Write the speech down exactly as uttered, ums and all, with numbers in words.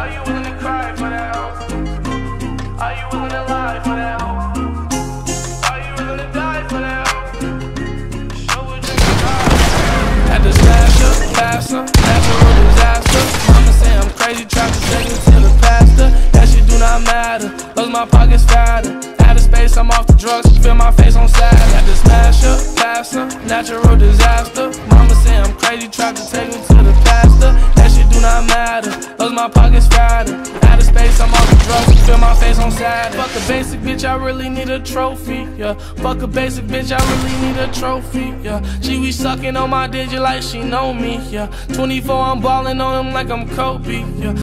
Are you willing to cry for that hoe? Are you willing to lie for that hoe? Are you willing to die for that hoe? Show what you got. Had to smash her, pass her, natural disaster. Mama say I'm crazy, tried to take me to the pastor. That shit do not matter, cause my pocket's fatter. Out of space, I'm off the drugs, feel my face on sad. Had to smash her, pass her, natural disaster. Mama say I'm crazy, tried to take me to the pastor. That shit do not matter, cause my pocket's fatter. Out of space, I'm off the drugs, feel my face on sad. Fuck a basic bitch, I really need a trophy, yeah. Fuck a basic bitch, I really need a trophy, yeah. She be sucking on my digit like she know me, yeah. twenty-four, I'm ballin' on him like I'm Kobe, yeah.